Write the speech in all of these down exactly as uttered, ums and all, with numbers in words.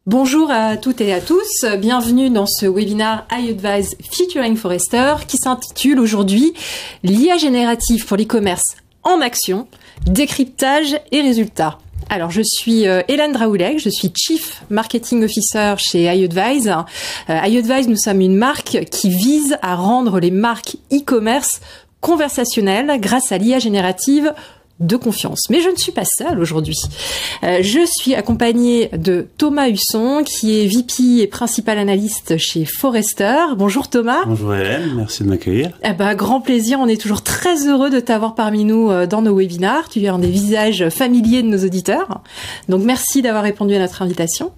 Bonjour à toutes et à tous, bienvenue dans ce webinaire iAdvise Featuring Forrester qui s'intitule aujourd'hui l'I A générative pour l'e-commerce en action, décryptage et résultats. Alors, je suis euh, Hélène Draoulec, je suis Chief Marketing Officer chez iAdvise. Euh, iAdvise, nous sommes une marque qui vise à rendre les marques e-commerce conversationnelles grâce à l'I A générative de confiance. Mais je ne suis pas seule aujourd'hui. Euh, je suis accompagnée de Thomas Husson, qui est V P et principal analyste chez Forrester. Bonjour Thomas. Bonjour Hélène, merci de m'accueillir. Eh ben, grand plaisir, on est toujours très heureux de t'avoir parmi nous euh, dans nos webinars. Tu es un des visages familiers de nos auditeurs. Donc merci d'avoir répondu à notre invitation.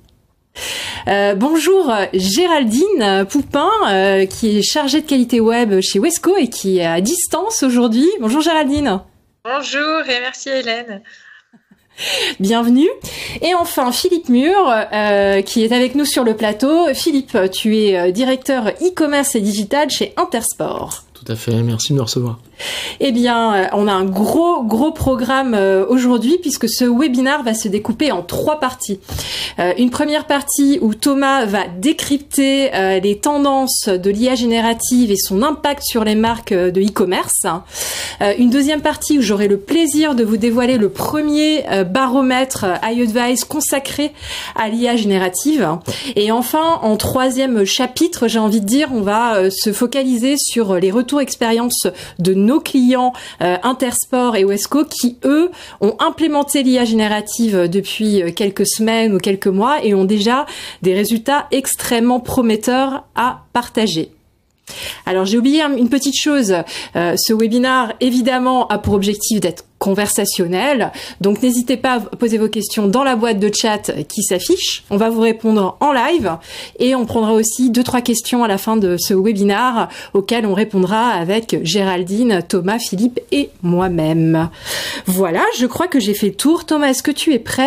Euh, bonjour Géraldine Poupin, euh, qui est chargée de qualité web chez Wesco et qui est à distance aujourd'hui. Bonjour Géraldine. Bonjour et merci Hélène. Bienvenue. Et enfin Philippe Mur, euh, qui est avec nous sur le plateau. Philippe, tu es directeur e-commerce et digital chez Intersport. Tout à fait, merci de me recevoir. Eh bien, on a un gros, gros programme aujourd'hui puisque ce webinaire va se découper en trois parties. Euh, une première partie où Thomas va décrypter euh, les tendances de l'I A générative et son impact sur les marques de e-commerce. Euh, une deuxième partie où j'aurai le plaisir de vous dévoiler le premier euh, baromètre iAdvise consacré à l'I A générative. Et enfin, en troisième chapitre, j'ai envie de dire, on va euh, se focaliser sur les retours expériences de nos clients euh, Intersport et Wesco qui, eux, ont implémenté l'I A générative depuis quelques semaines ou quelques mois et ont déjà des résultats extrêmement prometteurs à partager. Alors, j'ai oublié une petite chose. Euh, ce webinaire, évidemment, a pour objectif d'être conversationnel. Donc, n'hésitez pas à poser vos questions dans la boîte de chat qui s'affiche. On va vous répondre en live et on prendra aussi deux, trois questions à la fin de ce webinaire auxquelles on répondra avec Géraldine, Thomas, Philippe et moi-même. Voilà, je crois que j'ai fait le tour. Thomas, est-ce que tu es prêt ?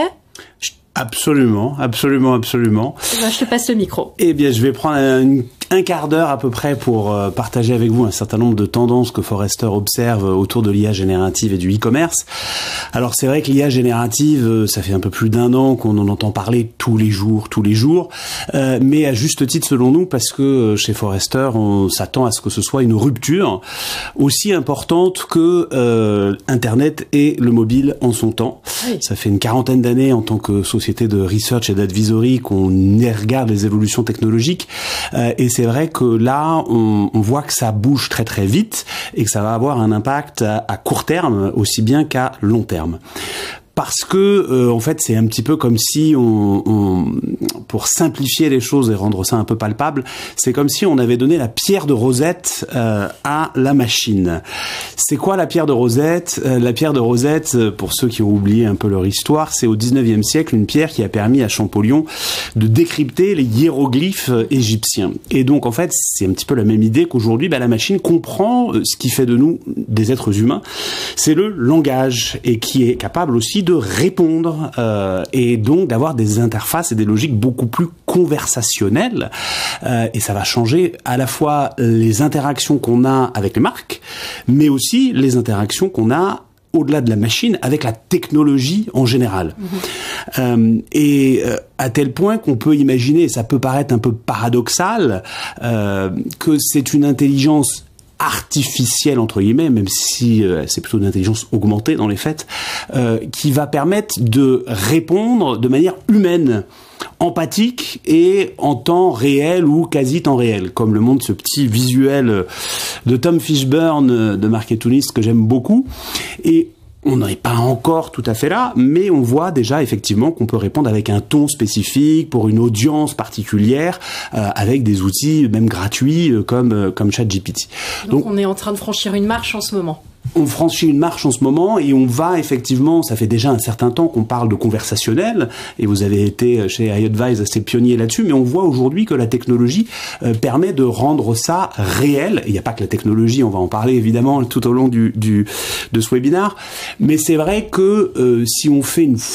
Absolument, absolument, absolument. Ben, je te passe le micro. Eh bien, je vais prendre un, un quart d'heure à peu près pour euh, partager avec vous un certain nombre de tendances que Forrester observe autour de l'I A générative et du e-commerce. Alors, c'est vrai que l'I A générative, ça fait un peu plus d'un an qu'on en entend parler tous les jours, tous les jours, euh, mais à juste titre selon nous, parce que chez Forrester, on s'attend à ce que ce soit une rupture aussi importante que euh, Internet et le mobile en son temps. Oui. Ça fait une quarantaine d'années en tant que société de research et d'advisory qu'on regarde les évolutions technologiques euh, et c'est vrai que là on, on voit que ça bouge très très vite et que ça va avoir un impact à, à court terme aussi bien qu'à long terme. Parce que euh, en fait c'est un petit peu comme si on, on pour simplifier les choses et rendre ça un peu palpable, c'est comme si on avait donné la pierre de Rosette euh, à la machine. C'est quoi la pierre de Rosette ? euh, La pierre de Rosette, pour ceux qui ont oublié un peu leur histoire, c'est au dix-neuvième siècle une pierre qui a permis à Champollion de décrypter les hiéroglyphes égyptiens. Et donc en fait c'est un petit peu la même idée qu'aujourd'hui, bah, la machine comprend ce qui fait de nous des êtres humains, c'est le langage et qui est capable aussi de répondre euh, et donc d'avoir des interfaces et des logiques beaucoup plus conversationnelles euh, et ça va changer à la fois les interactions qu'on a avec les marques mais aussi les interactions qu'on a au-delà de la machine avec la technologie en général. Mmh. Euh, et euh, à tel point qu'on peut imaginer, et ça peut paraître un peu paradoxal, euh, que c'est une intelligence artificielle entre guillemets, même si euh, c'est plutôt une intelligence augmentée dans les faits, euh, qui va permettre de répondre de manière humaine, empathique et en temps réel ou quasi temps réel, comme le montre ce petit visuel de Tom Fishburne de Marketunist que j'aime beaucoup. Et on n'en est pas encore tout à fait là, mais on voit déjà effectivement qu'on peut répondre avec un ton spécifique pour une audience particulière, euh, avec des outils même gratuits euh, comme euh, comme ChatGPT. Donc, Donc on est en train de franchir une marche en ce moment. On franchit une marche en ce moment et on va effectivement, ça fait déjà un certain temps qu'on parle de conversationnel et vous avez été chez iAdvise assez pionnier là-dessus, mais on voit aujourd'hui que la technologie euh, permet de rendre ça réel. Il n'y a pas que la technologie, on va en parler évidemment tout au long du, du de ce webinaire, mais c'est vrai que euh, si on fait une photo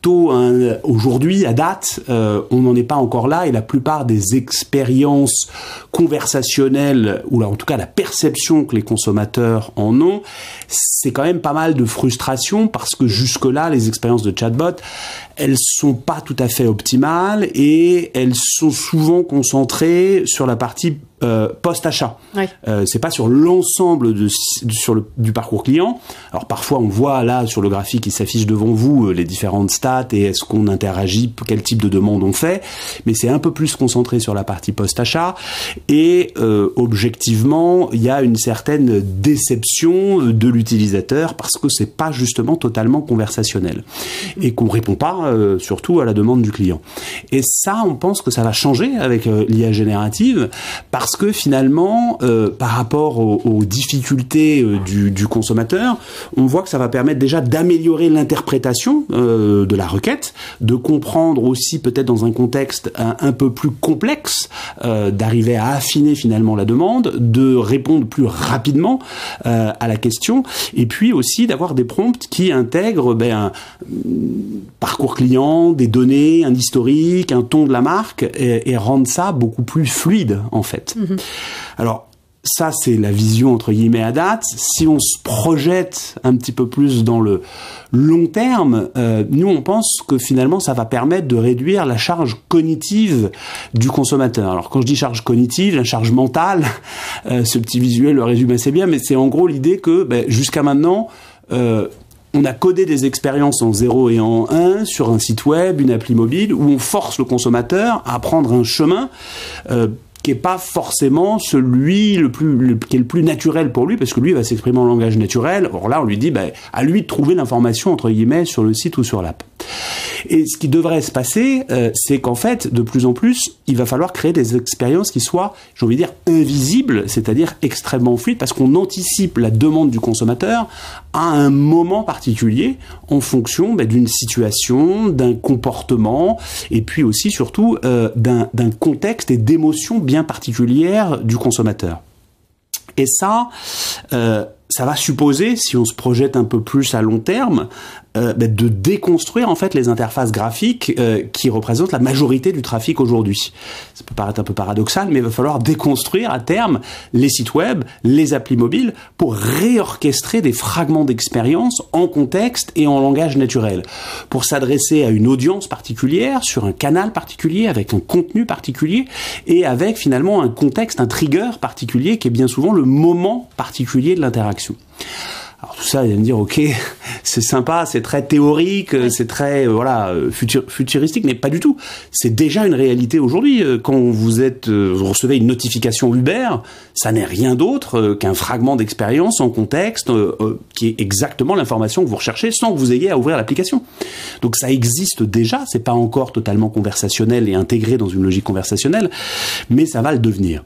plutôt un, aujourd'hui, à date, euh, on n'en est pas encore là et la plupart des expériences conversationnelles, ou là, en tout cas la perception que les consommateurs en ont, c'est quand même pas mal de frustration parce que jusque-là, les expériences de chatbot, elles sont pas tout à fait optimales et elles sont souvent concentrées sur la partie euh, post-achat. Oui. Euh, c'est pas sur l'ensemble de, de, sur le, du parcours client. Alors parfois on voit là sur le graphique qui s'affiche devant vous euh, les différentes stats et est-ce qu'on interagit, quel type de demande on fait, mais c'est un peu plus concentré sur la partie post-achat et euh, objectivement il y a une certaine déception de l'utilisateur parce que c'est pas justement totalement conversationnel et qu'on répond pas euh, surtout à la demande du client. Et ça on pense que ça va changer avec euh, l'I A générative parce que finalement, euh, par rapport aux, aux difficultés euh, du, du consommateur, on voit que ça va permettre déjà d'améliorer l'interprétation euh, de la requête, de comprendre aussi peut-être dans un contexte un, un peu plus complexe, euh, d'arriver à affiner finalement la demande, de répondre plus rapidement euh, à la question, et puis aussi d'avoir des prompts qui intègrent ben, un, un parcours client, des données, un historique, un ton de la marque, et, et rendent ça beaucoup plus fluide en fait. Mmh. Alors, ça, c'est la vision, entre guillemets, à date. Si on se projette un petit peu plus dans le long terme, euh, nous, on pense que finalement, ça va permettre de réduire la charge cognitive du consommateur. Alors, quand je dis charge cognitive, la charge mentale, euh, ce petit visuel le résume assez bien, mais c'est en gros l'idée que, ben, jusqu'à maintenant, euh, on a codé des expériences en zéro et en un sur un site web, une appli mobile, où on force le consommateur à prendre un chemin euh, qui est pas forcément celui le plus le, qui est le plus naturel pour lui parce que lui va s'exprimer en langage naturel. Or là on lui dit bah, à lui de trouver l'information entre guillemets sur le site ou sur l'app. Et ce qui devrait se passer, euh, c'est qu'en fait, de plus en plus, il va falloir créer des expériences qui soient, j'ai envie de dire, invisibles, c'est-à-dire extrêmement fluides, parce qu'on anticipe la demande du consommateur à un moment particulier, en fonction bah, d'une situation, d'un comportement, et puis aussi, surtout, euh, d'un, d'un contexte et d'émotions bien particulières du consommateur. Et ça, euh, ça va supposer, si on se projette un peu plus à long terme, euh, bah, de déconstruire en fait les interfaces graphiques euh, qui représentent la majorité du trafic aujourd'hui. Ça peut paraître un peu paradoxal, mais il va falloir déconstruire à terme les sites web, les applis mobiles, pour réorchestrer des fragments d'expérience en contexte et en langage naturel, pour s'adresser à une audience particulière, sur un canal particulier, avec un contenu particulier, et avec finalement un contexte, un trigger particulier, qui est bien souvent le moment particulier de l'interaction. Alors tout ça, il va me dire, ok, c'est sympa, c'est très théorique, c'est très euh, voilà futur, futuristique, mais pas du tout. C'est déjà une réalité aujourd'hui. Quand vous êtes, euh, vous recevez une notification Uber, ça n'est rien d'autre euh, qu'un fragment d'expérience en contexte euh, euh, qui est exactement l'information que vous recherchez, sans que vous ayez à ouvrir l'application. Donc ça existe déjà. C'est pas encore totalement conversationnel et intégré dans une logique conversationnelle, mais ça va le devenir.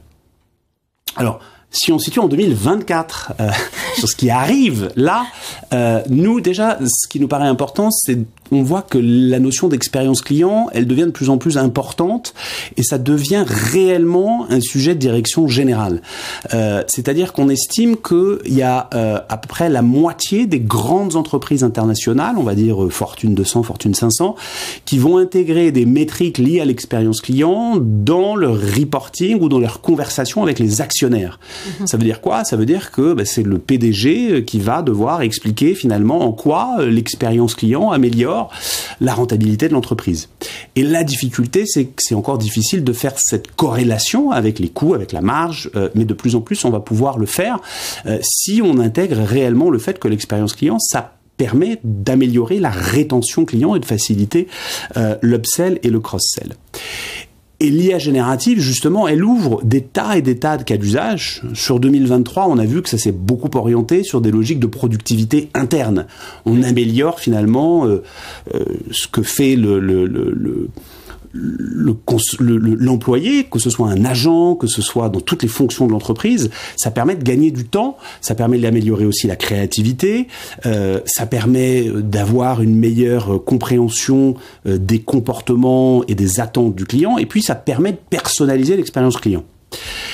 Alors, si on se situe en deux mille vingt-quatre, euh, sur ce qui arrive là, euh, nous déjà, ce qui nous paraît important, c'est on voit que la notion d'expérience client, elle devient de plus en plus importante et ça devient réellement un sujet de direction générale. Euh, c'est-à-dire qu'on estime qu'il y a euh, à peu près la moitié des grandes entreprises internationales, on va dire Fortune deux cents, Fortune cinq cents, qui vont intégrer des métriques liées à l'expérience client dans leur reporting ou dans leur conversation avec les actionnaires. Mmh. Ça veut dire quoi ? Ça veut dire que bah, c'est le P D G qui va devoir expliquer finalement en quoi l'expérience client améliore la rentabilité de l'entreprise. Et la difficulté, c'est que c'est encore difficile de faire cette corrélation avec les coûts, avec la marge, euh, mais de plus en plus, on va pouvoir le faire euh, si on intègre réellement le fait que l'expérience client, ça permet d'améliorer la rétention client et de faciliter euh, l'upsell et le cross-sell. Et l'I A générative, justement, elle ouvre des tas et des tas de cas d'usage. Sur deux mille vingt-trois, on a vu que ça s'est beaucoup orienté sur des logiques de productivité interne. On améliore finalement euh, euh, ce que fait le... le, le, le Le, le, le, l'employé, que ce soit un agent, que ce soit dans toutes les fonctions de l'entreprise, ça permet de gagner du temps, ça permet d'améliorer aussi la créativité, euh, ça permet d'avoir une meilleure compréhension euh, des comportements et des attentes du client, et puis ça permet de personnaliser l'expérience client.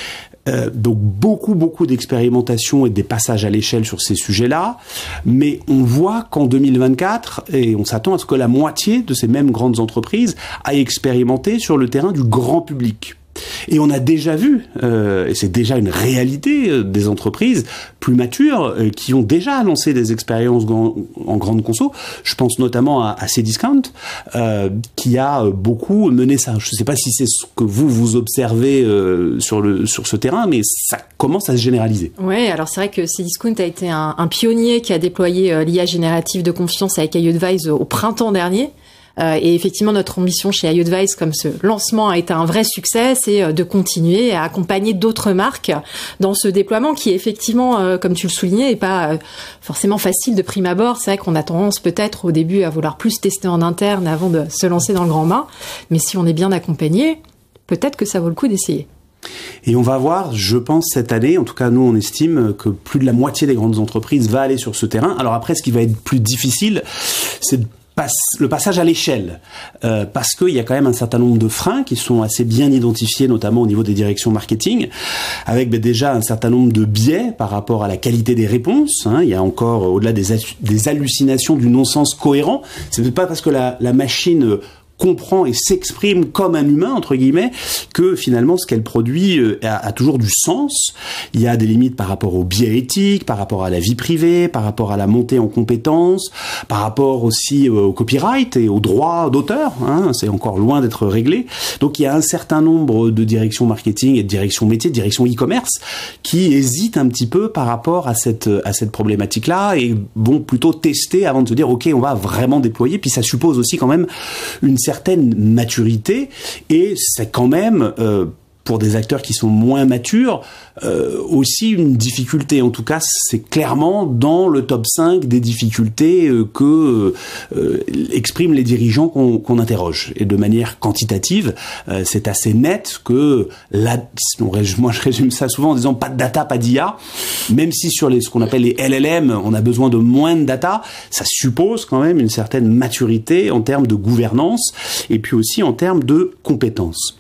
Euh, donc beaucoup, beaucoup d'expérimentation et des passages à l'échelle sur ces sujets-là. Mais on voit qu'en deux mille vingt-quatre, et on s'attend à ce que la moitié de ces mêmes grandes entreprises aillent expérimenter sur le terrain du grand public. Et on a déjà vu, euh, et c'est déjà une réalité, euh, des entreprises plus matures euh, qui ont déjà lancé des expériences en, en grande conso. Je pense notamment à, à Cdiscount, euh, qui a beaucoup mené ça. Je ne sais pas si c'est ce que vous, vous observez euh, sur, le, sur ce terrain, mais ça commence à se généraliser. Oui, alors c'est vrai que Cdiscount a été un, un pionnier qui a déployé euh, l'I A générative de confiance avec iAdvise au printemps dernier. Euh, et effectivement, notre ambition chez iAdvise, comme ce lancement a été un vrai succès, c'est de continuer à accompagner d'autres marques dans ce déploiement qui, effectivement, euh, comme tu le soulignais, n'est pas euh, forcément facile de prime abord. C'est vrai qu'on a tendance peut-être au début à vouloir plus tester en interne avant de se lancer dans le grand bain. Mais si on est bien accompagné, peut-être que ça vaut le coup d'essayer. Et on va voir, je pense, cette année, en tout cas nous on estime que plus de la moitié des grandes entreprises va aller sur ce terrain. Alors après, ce qui va être plus difficile, c'est de le passage à l'échelle, euh, parce qu'il y a quand même un certain nombre de freins qui sont assez bien identifiés, notamment au niveau des directions marketing, avec ben, déjà un certain nombre de biais par rapport à la qualité des réponses. Hein. Il y a encore, au-delà des, des hallucinations du non-sens cohérent, c'est peut-être pas parce que la, la machine comprend et s'exprime comme un humain, entre guillemets, que finalement ce qu'elle produit euh, a, a toujours du sens. Il y a des limites par rapport au biais éthique, par rapport à la vie privée, par rapport à la montée en compétences, par rapport aussi euh, au copyright et aux droits d'auteur. Hein, c'est encore loin d'être réglé. Donc il y a un certain nombre de directions marketing et de directions métiers, de directions e-commerce qui hésitent un petit peu par rapport à cette, à cette problématique-là et vont plutôt tester avant de se dire « Ok, on va vraiment déployer ». Puis ça suppose aussi quand même une certaine maturité, et c'est quand même euh, pour des acteurs qui sont moins matures euh, aussi une difficulté. En tout cas, c'est clairement dans le top cinq des difficultés euh, que euh, expriment les dirigeants qu'on qu'on interroge. Et de manière quantitative, euh, c'est assez net que là, moi je résume ça souvent en disant pas de data, pas d'I A. Même si sur les, ce qu'on appelle les L L M, on a besoin de moins de data, ça suppose quand même une certaine maturité en termes de gouvernance et puis aussi en termes de compétences.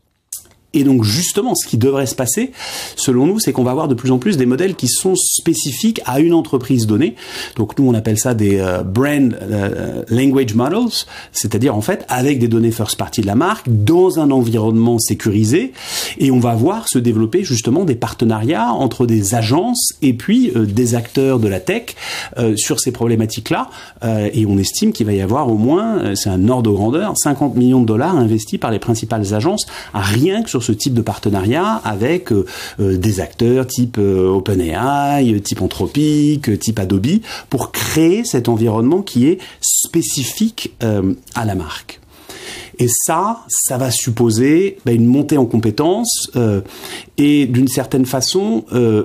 Et donc justement, ce qui devrait se passer, selon nous, c'est qu'on va avoir de plus en plus des modèles qui sont spécifiques à une entreprise donnée. Donc nous, on appelle ça des euh, brand euh, language models, c'est-à-dire en fait avec des données first party de la marque dans un environnement sécurisé. Et on va voir se développer justement des partenariats entre des agences et puis euh, des acteurs de la tech euh, sur ces problématiques-là. Euh, et on estime qu'il va y avoir au moins, euh, c'est un ordre de grandeur, cinquante millions de dollars investis par les principales agences à rien que sur ce type de partenariat avec euh, euh, des acteurs type euh, OpenAI, type Anthropic, type Adobe, pour créer cet environnement qui est spécifique euh, à la marque. Et ça, ça va supposer bah, une montée en compétences euh, et d'une certaine façon, euh,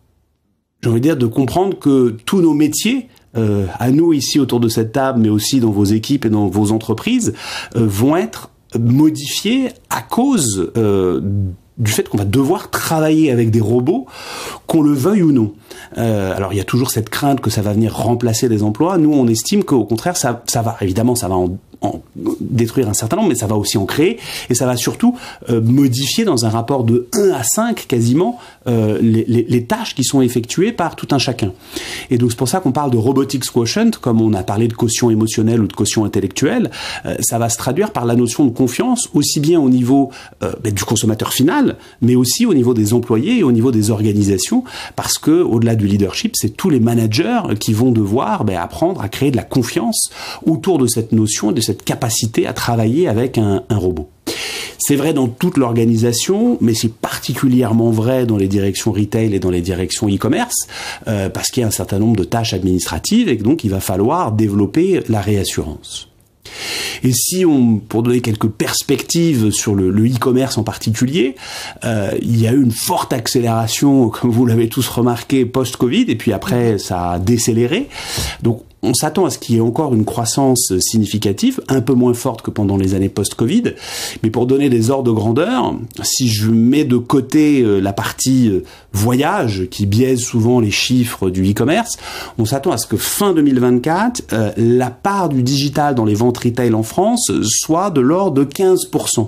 j'ai envie de dire, de comprendre que tous nos métiers, euh, à nous ici autour de cette table, mais aussi dans vos équipes et dans vos entreprises, euh, vont être modifié à cause euh, du fait qu'on va devoir travailler avec des robots, qu'on le veuille ou non. Euh, alors il y a toujours cette crainte que ça va venir remplacer des emplois. Nous, on estime qu'au contraire, ça, ça va, évidemment, ça va en, en détruire un certain nombre, mais ça va aussi en créer, et ça va surtout euh, modifier dans un rapport de un à cinq quasiment euh, les, les, les tâches qui sont effectuées par tout un chacun. Et donc c'est pour ça qu'on parle de robotics quotient, comme on a parlé de quotient émotionnel ou de quotient intellectuel. Euh, ça va se traduire par la notion de confiance, aussi bien au niveau euh, ben, du consommateur final, mais aussi au niveau des employés et au niveau des organisations, parce que au-delà du leadership, c'est tous les managers qui vont devoir ben, apprendre à créer de la confiance autour de cette notion, de cette capacité à travailler avec un, un robot. C'est vrai dans toute l'organisation, mais c'est particulièrement vrai dans les directions retail et dans les directions e-commerce, euh, parce qu'il y a un certain nombre de tâches administratives et que donc il va falloir développer la réassurance. Et si on, pour donner quelques perspectives sur le, le e-commerce en particulier, euh, il y a eu une forte accélération, comme vous l'avez tous remarqué, post-Covid, et puis après ça a décéléré. Donc on s'attend à ce qu'il y ait encore une croissance significative, un peu moins forte que pendant les années post-Covid. Mais pour donner des ordres de grandeur, si je mets de côté la partie voyage, qui biaise souvent les chiffres du e-commerce, on s'attend à ce que fin deux mille vingt-quatre, euh, la part du digital dans les ventes retail en France soit de l'ordre de quinze pour cent. Tout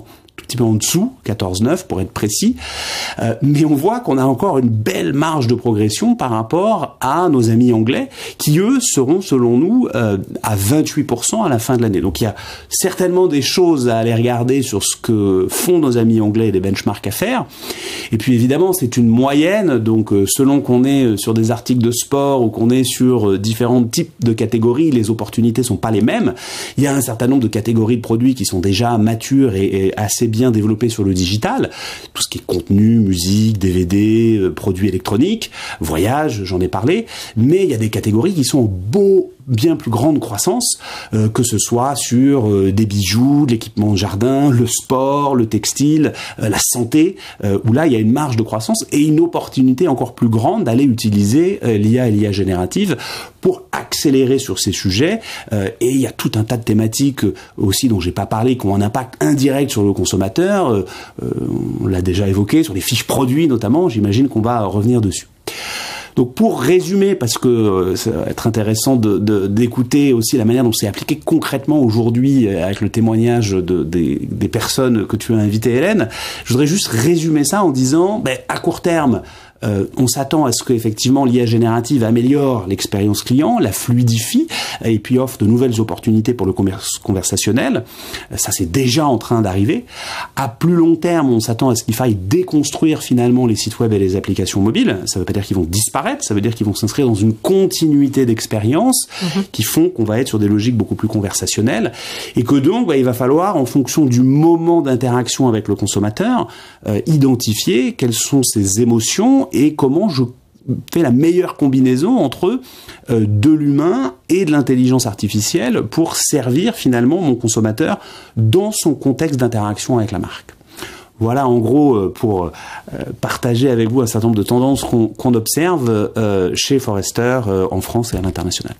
petit peu en dessous, quatorze virgule neuf pour être précis. Euh, mais on voit qu'on a encore une belle marge de progression par rapport à nos amis anglais, qui eux seront, selon nous, euh, à vingt-huit pour cent à la fin de l'année. Donc il y a certainement des choses à aller regarder sur ce que font nos amis anglais et des benchmarks à faire. Et puis évidemment, c'est une moyenne, donc euh, selon qu'on est sur des articles de sport ou qu'on est sur euh, différents types de catégories, les opportunités sont pas les mêmes. Il y a un certain nombre de catégories de produits qui sont déjà matures et, et assez bien développées sur le digital. Tout ce qui est contenu, musique, D V D, euh, produits électroniques, voyage, j'en ai parlé. Mais il y a des catégories qui sont en beau, bien plus grande croissance, euh, que ce soit sur euh, des bijoux, de l'équipement de jardin, le sport, le textile, euh, la santé, euh, où là il y a une marge de croissance et une opportunité encore plus grande d'aller utiliser euh, l'I A et l'I A générative pour accélérer sur ces sujets. Euh, et il y a tout un tas de thématiques euh, aussi dont j'ai pas parlé, qui ont un impact indirect sur le consommateur. Euh, euh, on l'a déjà évoqué, sur les fiches produits notamment, j'imagine qu'on va revenir dessus. Donc pour résumer, parce que euh, ça va être intéressant de, de, d'écouter aussi la manière dont c'est appliqué concrètement aujourd'hui avec le témoignage de, des, des personnes que tu as invitées, Hélène, je voudrais juste résumer ça en disant, ben, à court terme, Euh, on s'attend à ce qu'effectivement l'I A générative améliore l'expérience client, la fluidifie et puis offre de nouvelles opportunités pour le commerce conversationnel. Ça, c'est déjà en train d'arriver. À plus long terme, on s'attend à ce qu'il faille déconstruire finalement les sites web et les applications mobiles. Ça ne veut pas dire qu'ils vont disparaître, ça veut dire qu'ils vont s'inscrire dans une continuité d'expérience mmh. qui font qu'on va être sur des logiques beaucoup plus conversationnelles et que donc bah, il va falloir, en fonction du moment d'interaction avec le consommateur, euh, identifier quelles sont ses émotions et comment je fais la meilleure combinaison entre euh, de l'humain et de l'intelligence artificielle pour servir finalement mon consommateur dans son contexte d'interaction avec la marque. Voilà en gros euh, pour euh, partager avec vous un certain nombre de tendances qu'on, qu'on observe euh, chez Forrester euh, en France et à l'international.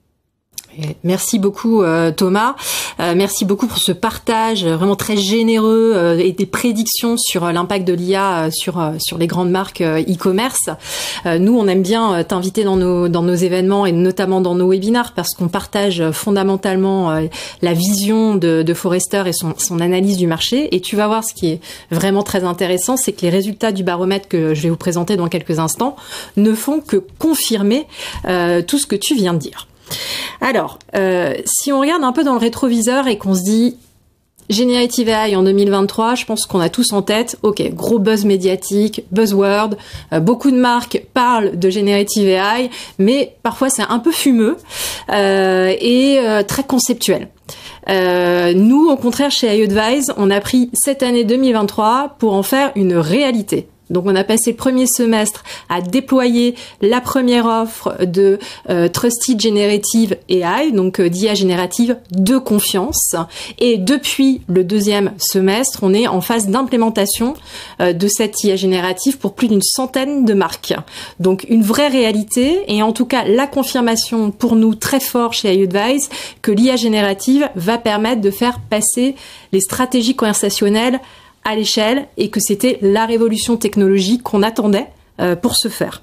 Merci beaucoup euh, Thomas, euh, merci beaucoup pour ce partage vraiment très généreux euh, et des prédictions sur euh, l'impact de l'I A euh, sur euh, sur les grandes marques euh, e-commerce. Euh, nous, on aime bien euh, t'inviter dans nos dans nos événements et notamment dans nos webinars parce qu'on partage fondamentalement euh, la vision de, de Forrester et son son analyse du marché. Et tu vas voir, ce qui est vraiment très intéressant, c'est que les résultats du baromètre que je vais vous présenter dans quelques instants ne font que confirmer euh, tout ce que tu viens de dire. Alors, euh, si on regarde un peu dans le rétroviseur et qu'on se dit Generative A I en deux mille vingt-trois, je pense qu'on a tous en tête, ok, gros buzz médiatique, buzzword, euh, beaucoup de marques parlent de Generative A I, mais parfois c'est un peu fumeux euh, et euh, très conceptuel. Euh, nous, au contraire, chez iAdvise, on a pris cette année deux mille vingt-trois pour en faire une réalité. Donc on a passé le premier semestre à déployer la première offre de euh, Trusted Generative A I, donc euh, d'I A générative de confiance. Et depuis le deuxième semestre, on est en phase d'implémentation euh, de cette I A générative pour plus d'une centaine de marques. Donc une vraie réalité et en tout cas la confirmation pour nous très fort chez iAdvise que l'I A générative va permettre de faire passer les stratégies conversationnelles à l'échelle et que c'était la révolution technologique qu'on attendait euh, pour ce faire.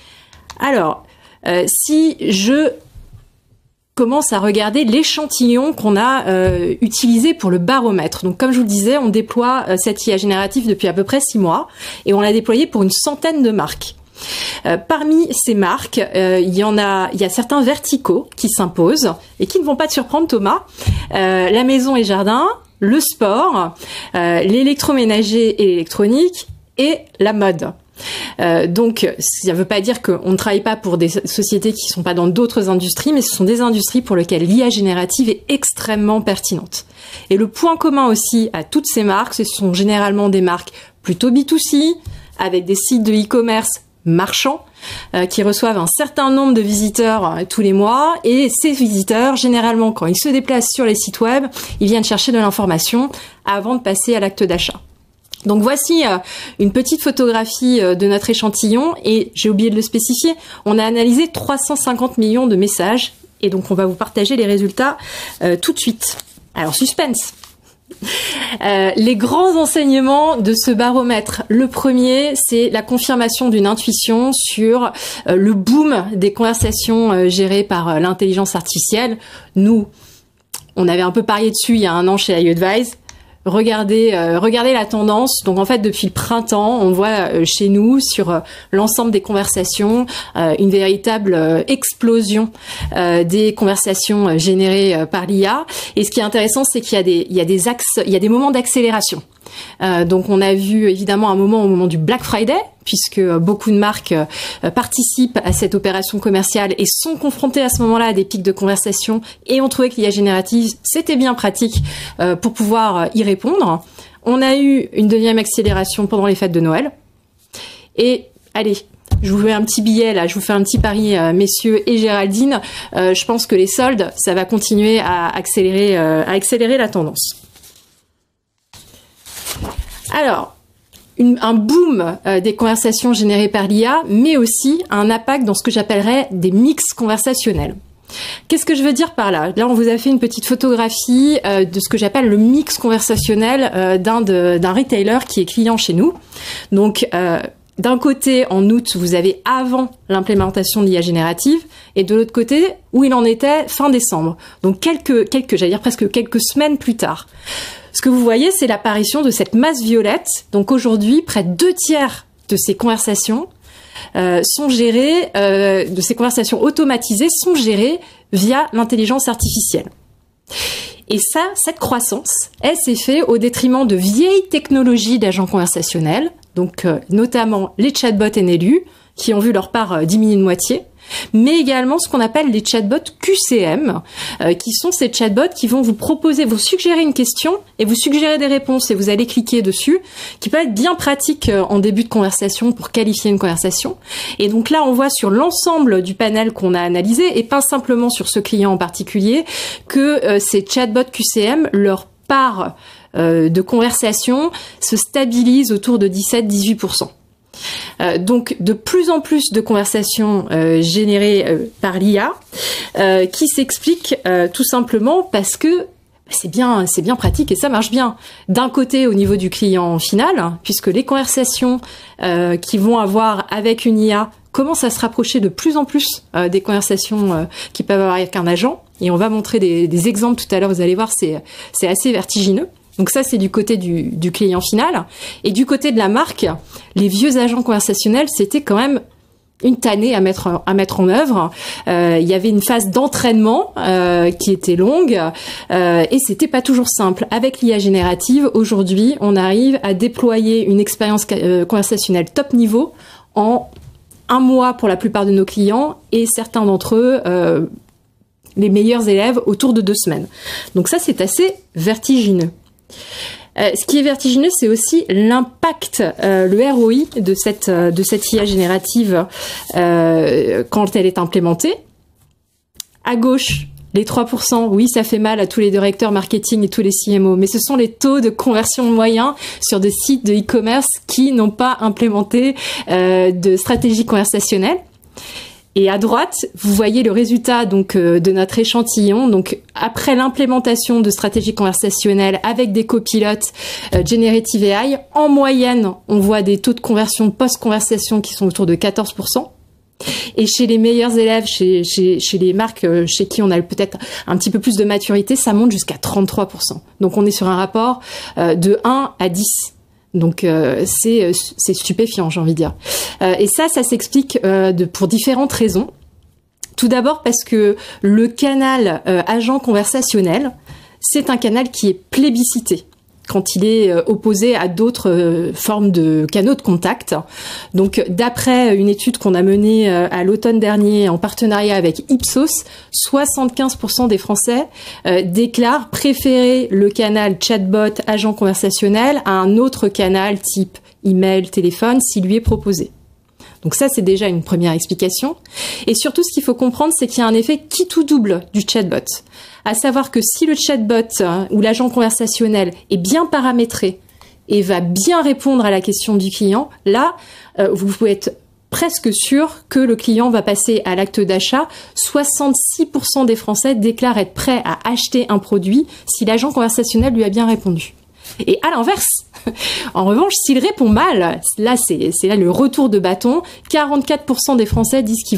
Alors, euh, si je commence à regarder l'échantillon qu'on a euh, utilisé pour le baromètre. Donc, comme je vous le disais, on déploie euh, cette I A générative depuis à peu près six mois et on l'a déployé pour une centaine de marques. Euh, parmi ces marques, euh, il y en a, il y a certains verticaux qui s'imposent et qui ne vont pas te surprendre, Thomas. Euh, la maison et jardin, le sport, euh, l'électroménager et l'électronique et la mode. Euh, donc, ça ne veut pas dire qu'on ne travaille pas pour des sociétés qui ne sont pas dans d'autres industries, mais ce sont des industries pour lesquelles l'I A générative est extrêmement pertinente. Et le point commun aussi à toutes ces marques, ce sont généralement des marques plutôt B deux C, avec des sites de e-commerce marchands, euh, qui reçoivent un certain nombre de visiteurs euh, tous les mois. Et ces visiteurs, généralement, quand ils se déplacent sur les sites web, ils viennent chercher de l'information avant de passer à l'acte d'achat. Donc voici euh, une petite photographie euh, de notre échantillon et j'ai oublié de le spécifier, on a analysé trois cent cinquante millions de messages et donc on va vous partager les résultats euh, tout de suite. Alors suspense. Euh, les grands enseignements de ce baromètre. Le premier, c'est la confirmation d'une intuition sur euh, le boom des conversations euh, gérées par euh, l'intelligence artificielle. Nous, on avait un peu parié dessus il y a un an chez iAdvise. regardez, euh, regardez la tendance. Donc en fait, depuis le printemps, on voit euh, chez nous sur euh, l'ensemble des conversations euh, une véritable euh, explosion euh, des conversations euh, générées euh, par l'I A. Et ce qui est intéressant, c'est qu'il y a des, il y a des axes, il y a des moments d'accélération. Euh, donc on a vu évidemment un moment au moment du Black Friday, puisque euh, beaucoup de marques euh, participent à cette opération commerciale et sont confrontées à ce moment-là à des pics de conversation et ont trouvé que l'I A générative, c'était bien pratique euh, pour pouvoir euh, y répondre. On a eu une deuxième accélération pendant les fêtes de Noël. Et allez, je vous fais un petit billet là, je vous fais un petit pari, euh, messieurs et Géraldine. Euh, je pense que les soldes, ça va continuer à accélérer, euh, à accélérer la tendance. Alors, une, un boom euh, des conversations générées par l'I A, mais aussi un impact dans ce que j'appellerais des mix conversationnels. Qu'est-ce que je veux dire par là? Là, on vous a fait une petite photographie euh, de ce que j'appelle le mix conversationnel euh, d'un d'un retailer qui est client chez nous. Donc, euh, d'un côté, en août, vous avez avant l'implémentation de l'I A générative, et de l'autre côté, où il en était fin décembre. Donc, quelques, quelques, j'allais dire presque quelques semaines plus tard. Ce que vous voyez, c'est l'apparition de cette masse violette. Donc aujourd'hui, près de deux tiers de ces conversations euh, sont gérées, euh, de ces conversations automatisées sont gérées via l'intelligence artificielle. Et ça, cette croissance, elle s'est faite au détriment de vieilles technologies d'agents conversationnels, donc euh, notamment les chatbots N L U, qui ont vu leur part euh, diminuer de moitié, mais également ce qu'on appelle les chatbots Q C M, euh, qui sont ces chatbots qui vont vous proposer, vous suggérer une question et vous suggérer des réponses et vous allez cliquer dessus, qui peut être bien pratique euh, en début de conversation pour qualifier une conversation. Et donc là, on voit sur l'ensemble du panel qu'on a analysé, et pas simplement sur ce client en particulier, que euh, ces chatbots Q C M, leur part euh, de conversation se stabilise autour de dix-sept à dix-huit pour cent. Euh, donc de plus en plus de conversations euh, générées euh, par l'I A euh, qui s'expliquent euh, tout simplement parce que c'est bien, c'est bien pratique et ça marche bien. D'un côté au niveau du client final, hein, puisque les conversations euh, qu'ils vont avoir avec une I A commencent à se rapprocher de plus en plus euh, des conversations euh, qu'ils peuvent avoir avec un agent. Et on va montrer des, des exemples tout à l'heure, vous allez voir, c'est, c'est assez vertigineux. Donc ça, c'est du côté du, du client final. Et du côté de la marque, les vieux agents conversationnels, c'était quand même une tannée à mettre, à mettre en œuvre. Euh, il y avait une phase d'entraînement euh, qui était longue euh, et c'était pas toujours simple. Avec l'I A générative, aujourd'hui, on arrive à déployer une expérience euh, conversationnelle top niveau en un mois pour la plupart de nos clients et certains d'entre eux... Euh, les meilleurs élèves autour de deux semaines. Donc ça, c'est assez vertigineux. Euh, ce qui est vertigineux, c'est aussi l'impact, euh, le R O I de cette, euh, de cette I A générative euh, quand elle est implémentée. À gauche, les trois pour cent, oui, ça fait mal à tous les directeurs marketing et tous les C M O, mais ce sont les taux de conversion moyens sur des sites de e-commerce qui n'ont pas implémenté euh, de stratégie conversationnelle. Et à droite, vous voyez le résultat donc euh, de notre échantillon. Donc après l'implémentation de stratégies conversationnelles avec des copilotes euh, Generative A I, en moyenne, on voit des taux de conversion post-conversation qui sont autour de quatorze pour cent. Et chez les meilleurs élèves, chez, chez, chez les marques euh, chez qui on a peut-être un petit peu plus de maturité, ça monte jusqu'à trente-trois pour cent. Donc on est sur un rapport euh, de un à dix. Donc euh, c'est c'est stupéfiant, j'ai envie de dire. Euh, et ça, ça s'explique euh, de pour différentes raisons. Tout d'abord parce que le canal euh, agent conversationnel, c'est un canal qui est plébiscité quand il est euh, opposé à d'autres euh, formes de canaux de contact. Donc, d'après une étude qu'on a menée euh, à l'automne dernier en partenariat avec Ipsos, soixante-quinze pour cent des Français euh, déclarent préférer le canal chatbot agent conversationnel à un autre canal type email, téléphone, s'il lui est proposé. Donc ça, c'est déjà une première explication. Et surtout, ce qu'il faut comprendre, c'est qu'il y a un effet qui tout double du chatbot. À savoir que si le chatbot hein, ou l'agent conversationnel est bien paramétré et va bien répondre à la question du client, là, euh, vous pouvez être presque sûr que le client va passer à l'acte d'achat. soixante-six pour cent des Français déclarent être prêts à acheter un produit si l'agent conversationnel lui a bien répondu. Et à l'inverse, en revanche, s'il répond mal, là c'est c'est là le retour de bâton, quarante-quatre pour cent des Français disent qu'ils vont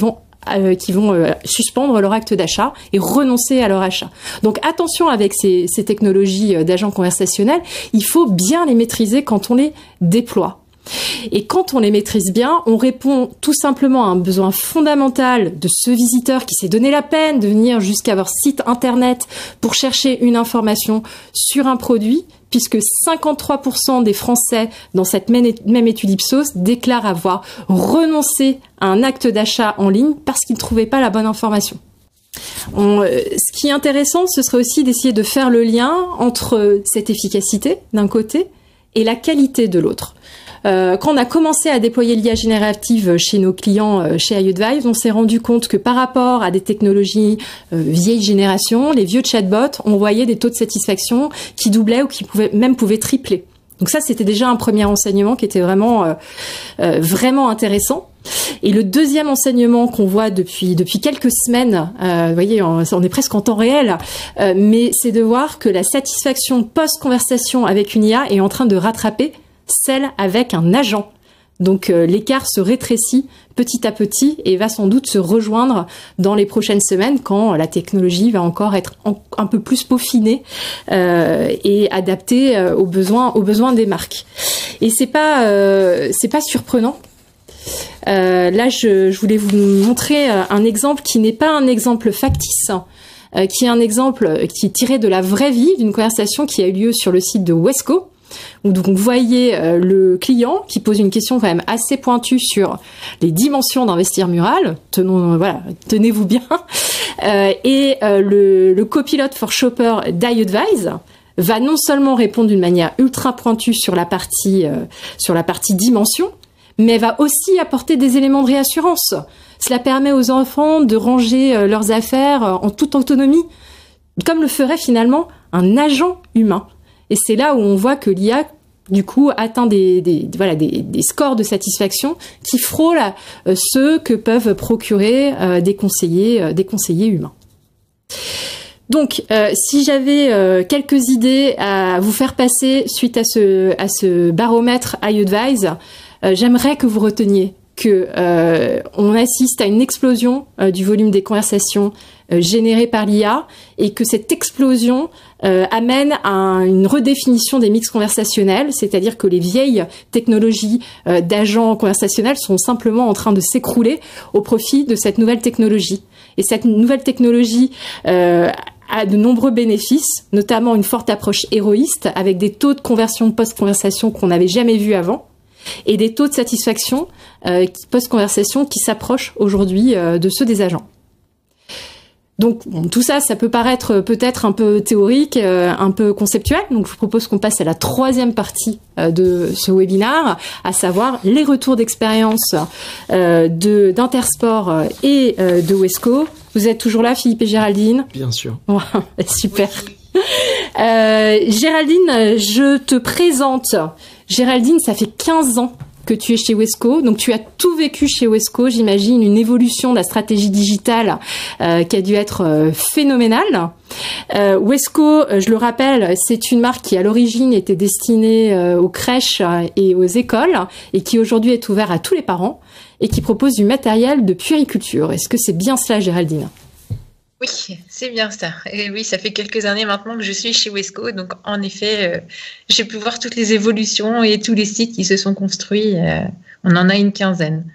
euh, qui vont euh, suspendre leur acte d'achat et renoncer à leur achat. Donc attention avec ces, ces technologies d'agents conversationnels, il faut bien les maîtriser quand on les déploie. Et quand on les maîtrise bien, on répond tout simplement à un besoin fondamental de ce visiteur qui s'est donné la peine de venir jusqu'à leur site internet pour chercher une information sur un produit, puisque cinquante-trois pour cent des Français dans cette même étude Ipsos déclarent avoir renoncé à un acte d'achat en ligne parce qu'ils ne trouvaient pas la bonne information. On, ce qui est intéressant, ce serait aussi d'essayer de faire le lien entre cette efficacité d'un côté et la qualité de l'autre. Euh, quand on a commencé à déployer l'I A générative chez nos clients, euh, chez iAdvise, on s'est rendu compte que par rapport à des technologies euh, vieille génération, les vieux chatbots, on voyait des taux de satisfaction qui doublaient ou qui pouvaient, même pouvaient tripler. Donc ça, c'était déjà un premier enseignement qui était vraiment, euh, euh, vraiment intéressant. Et le deuxième enseignement qu'on voit depuis depuis quelques semaines, euh, vous voyez, on, on est presque en temps réel, euh, mais c'est de voir que la satisfaction post-conversation avec une I A est en train de rattraper celle avec un agent. Donc euh, l'écart se rétrécit petit à petit et va sans doute se rejoindre dans les prochaines semaines quand la technologie va encore être en, un peu plus peaufinée euh, et adaptée euh, aux besoins aux besoins des marques. Et c'est pas euh, c'est pas surprenant. Euh, là, je, je voulais vous montrer un exemple qui n'est pas un exemple factice, euh, qui est un exemple qui est tiré de la vraie vie d'une conversation qui a eu lieu sur le site de Wesco. Où donc vous voyez euh, le client qui pose une question quand même assez pointue sur les dimensions d'investir mural. Tenons, voilà, tenez-vous bien. Euh, et euh, le, le copilote for shopper d'iAdvise va non seulement répondre d'une manière ultra pointue sur la partie euh, sur la partie dimension, mais va aussi apporter des éléments de réassurance. Cela permet aux enfants de ranger euh, leurs affaires euh, en toute autonomie, comme le ferait finalement un agent humain. Et c'est là où on voit que l'I A, du coup, atteint des, des, voilà, des, des scores de satisfaction qui frôlent euh, ceux que peuvent procurer euh, des conseillers, euh, des conseillers humains. Donc, euh, si j'avais euh, quelques idées à vous faire passer suite à ce, à ce baromètre iAdvise, euh, j'aimerais que vous reteniez que euh, on assiste à une explosion euh, du volume des conversations euh, générées par l'I A et que cette explosion euh, amène à un, une redéfinition des mix conversationnels, c'est-à-dire que les vieilles technologies euh, d'agents conversationnels sont simplement en train de s'écrouler au profit de cette nouvelle technologie. Et cette nouvelle technologie euh, a de nombreux bénéfices, notamment une forte approche héroïste avec des taux de conversion post-conversation qu'on n'avait jamais vus avant, et des taux de satisfaction euh, post-conversation qui s'approchent aujourd'hui euh, de ceux des agents. Donc bon, tout ça, ça peut paraître peut-être un peu théorique, euh, un peu conceptuel. Donc je vous propose qu'on passe à la troisième partie euh, de ce webinaire, à savoir les retours d'expérience euh, de d'Intersport et euh, de Wesco. Vous êtes toujours là, Philippe et Géraldine? Bien sûr. Wow, super. Euh, Géraldine, je te présente. Géraldine, ça fait quinze ans que tu es chez Wesco, donc tu as tout vécu chez Wesco, j'imagine, une évolution de la stratégie digitale euh, qui a dû être euh, phénoménale. Euh, Wesco, euh, je le rappelle, c'est une marque qui à l'origine était destinée euh, aux crèches et aux écoles et qui aujourd'hui est ouverte à tous les parents et qui propose du matériel de puériculture. Est-ce que c'est bien cela, Géraldine ? Oui, c'est bien ça. Et oui, ça fait quelques années maintenant que je suis chez Wesco. Donc, en effet, euh, j'ai pu voir toutes les évolutions et tous les sites qui se sont construits. Euh, on en a une quinzaine.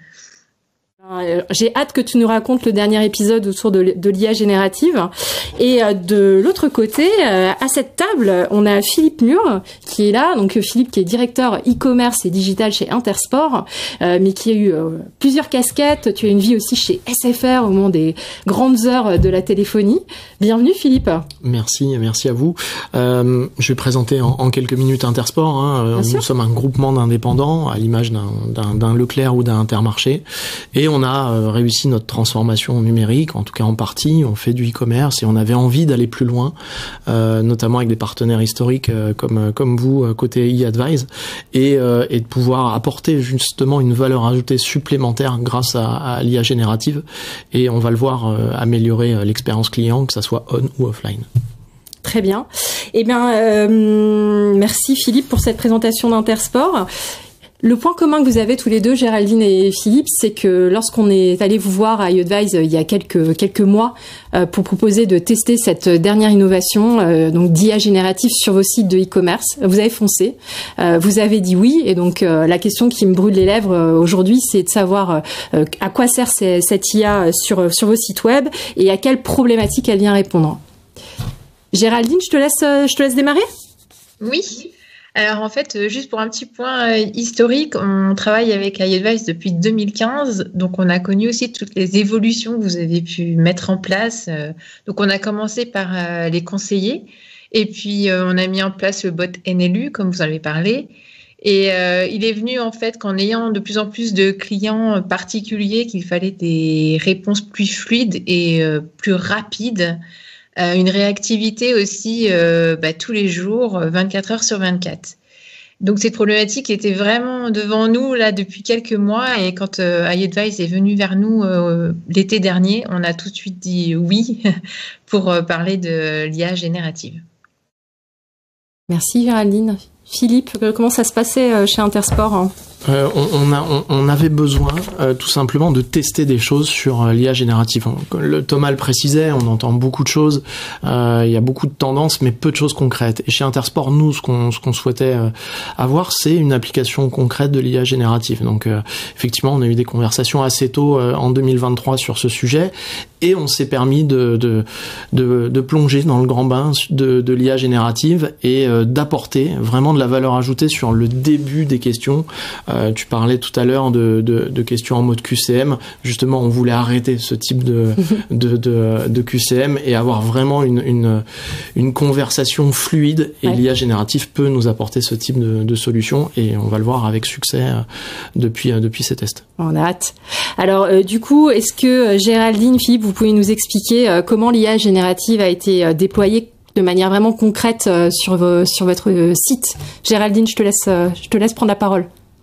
J'ai hâte que tu nous racontes le dernier épisode autour de, de l'I A générative. Et euh, de l'autre côté, euh, à cette table, on a Philippe Mur qui est là. Donc Philippe qui est directeur e-commerce et digital chez Intersport, euh, mais qui a eu euh, plusieurs casquettes. Tu as une vie aussi chez S F R au moment des grandes heures de la téléphonie. Bienvenue Philippe. Merci, merci à vous. Euh, je vais présenter en, en quelques minutes Intersport. Hein. Nous sûr. sommes un groupement d'indépendants à l'image d'un, d'un, d'un Leclerc ou d'un Intermarché. Et on On a réussi notre transformation numérique, en tout cas en partie. On fait du e-commerce et on avait envie d'aller plus loin, euh, notamment avec des partenaires historiques euh, comme comme vous côté iAdvise, et, euh, et de pouvoir apporter justement une valeur ajoutée supplémentaire grâce à, à l'I A générative. Et on va le voir euh, améliorer l'expérience client, que ça soit on ou offline. Très bien. Eh bien, euh, merci Philippe pour cette présentation d'Intersport. Le point commun que vous avez tous les deux, Géraldine et Philippe, c'est que lorsqu'on est allé vous voir à iAdvise il y a quelques quelques mois euh, pour proposer de tester cette dernière innovation, euh, donc d'I A générative sur vos sites de e-commerce, vous avez foncé, euh, vous avez dit oui, et donc euh, la question qui me brûle les lèvres euh, aujourd'hui, c'est de savoir euh, à quoi sert ces, cette I A sur sur vos sites web et à quelle problématique elle vient répondre. Géraldine, je te laisse je te laisse démarrer. Oui. Alors en fait, juste pour un petit point historique, on travaille avec iAdvise depuis deux mille quinze, donc on a connu aussi toutes les évolutions que vous avez pu mettre en place. Donc on a commencé par les conseillers, et puis on a mis en place le bot N L U, comme vous en avez parlé. Et euh, il est venu en fait qu'en ayant de plus en plus de clients particuliers, qu'il fallait des réponses plus fluides et euh, plus rapides. Euh, une réactivité aussi euh, bah, tous les jours, vingt-quatre heures sur vingt-quatre. Donc cette problématique était vraiment devant nous là depuis quelques mois, et quand euh, iAdvise est venu vers nous euh, l'été dernier, on a tout de suite dit oui pour euh, parler de l'I A générative. Merci Géraldine. Philippe, comment ça se passait chez Intersport hein Euh, on, on, a, on, on avait besoin euh, tout simplement de tester des choses sur euh, l'I A générative. Le, Thomas le précisait, on entend beaucoup de choses, euh, il y a beaucoup de tendances, mais peu de choses concrètes. Et chez Intersport, nous, ce qu'on ce qu'on souhaitait euh, avoir, c'est une application concrète de l'I A générative. Donc, euh, effectivement, on a eu des conversations assez tôt euh, en deux mille vingt-trois sur ce sujet, et on s'est permis de, de, de, de plonger dans le grand bain de, de l'I A générative et euh, d'apporter vraiment de la valeur ajoutée sur le début des questions. Euh, tu parlais tout à l'heure de, de, de questions en mode Q C M. Justement, on voulait arrêter ce type de, de, de, de Q C M et avoir vraiment une, une, une conversation fluide. Et ouais. L'I A générative peut nous apporter ce type de, de solution, et on va le voir avec succès depuis, depuis ces tests. On a hâte. Alors, euh, du coup, est-ce que Géraldine, Philippe, vous pouvez nous expliquer euh, comment l'I A générative a été euh, déployée de manière vraiment concrète euh, sur, vos, sur votre euh, site? Géraldine, je te laisse, euh, je te laisse prendre la parole.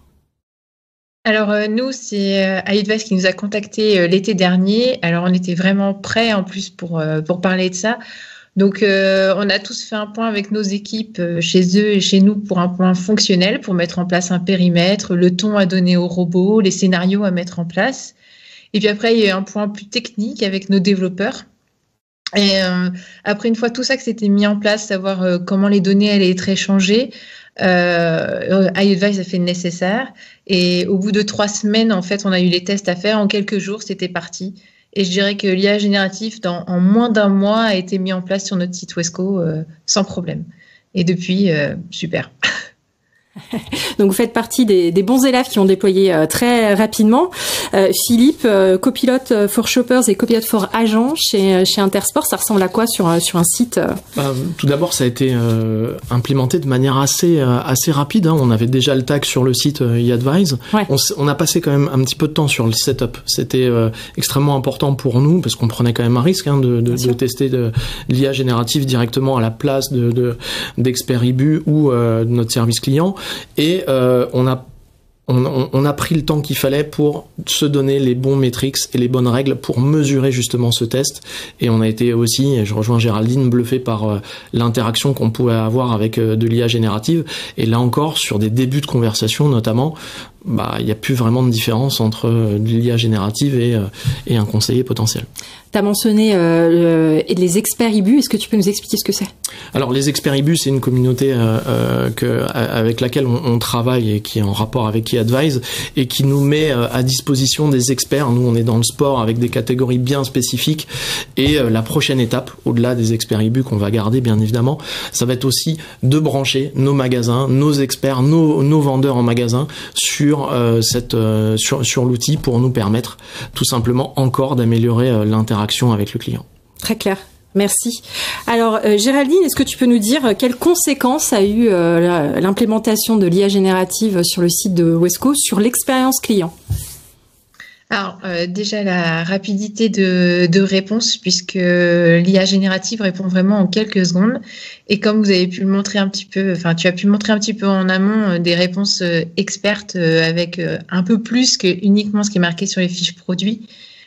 Alors euh, nous, c'est euh, iAdvise qui nous a contactés euh, l'été dernier. Alors on était vraiment prêts en plus pour, euh, pour parler de ça. Donc euh, on a tous fait un point avec nos équipes euh, chez eux et chez nous pour un point fonctionnel, pour mettre en place un périmètre, le ton à donner aux robots, les scénarios à mettre en place. Et puis après, il y a eu un point plus technique avec nos développeurs. Et euh, après, une fois tout ça que c'était mis en place, savoir euh, comment les données allaient être échangées, euh, iAdvise a fait le nécessaire. Et au bout de trois semaines, en fait, on a eu les tests à faire. En quelques jours, c'était parti. Et je dirais que l'I A générative, dans, en moins d'un mois, a été mis en place sur notre site Wesco euh, sans problème. Et depuis, euh, super. Donc vous faites partie des, des bons élèves qui ont déployé euh, très rapidement. Euh, Philippe, euh, copilote for shoppers et copilote for agents chez, chez Intersport, ça ressemble à quoi sur, sur un site euh... bah, Tout d'abord, ça a été euh, implémenté de manière assez, euh, assez rapide. Hein. On avait déjà le tag sur le site euh, iAdvise. Ouais. On, on a passé quand même un petit peu de temps sur le setup. C'était euh, extrêmement important pour nous parce qu'on prenait quand même un risque hein, de, de, de tester de, de l'I A générative directement à la place de, de, d'Expert I B U ou euh, de notre service client. Et euh, on a on, on a pris le temps qu'il fallait pour se donner les bons métriques et les bonnes règles pour mesurer justement ce test. Et on a été aussi, et je rejoins Géraldine, bluffé par euh, l'interaction qu'on pouvait avoir avec euh, de l'I A générative. Et là encore, sur des débuts de conversation notamment, bah, il n'y a plus vraiment de différence entre euh, l'I A générative et, euh, et un conseiller potentiel. Tu as mentionné euh, le, les experts I B U. Est-ce que tu peux nous expliquer ce que c'est? Alors, les experts I B U, c'est une communauté euh, euh, que, avec laquelle on, on travaille et qui est en rapport avec iAdvise et qui nous met euh, à disposition des experts. Nous, on est dans le sport avec des catégories bien spécifiques. Et euh, la prochaine étape, au-delà des experts I B U qu'on va garder, bien évidemment, ça va être aussi de brancher nos magasins, nos experts, nos, nos vendeurs en magasin sur, euh, cette, euh, sur, sur l'outil pour nous permettre tout simplement encore d'améliorer euh, l'interaction avec le client. Très clair. Merci. Alors, euh, Géraldine, est-ce que tu peux nous dire quelles conséquences a eu euh, l'implémentation de l'I A générative sur le site de Wesco sur l'expérience client? Alors, euh, déjà, la rapidité de, de réponse, puisque l'I A générative répond vraiment en quelques secondes. Et comme vous avez pu le montrer un petit peu, enfin, tu as pu montrer un petit peu en amont euh, des réponses euh, expertes euh, avec euh, un peu plus que uniquement ce qui est marqué sur les fiches produits.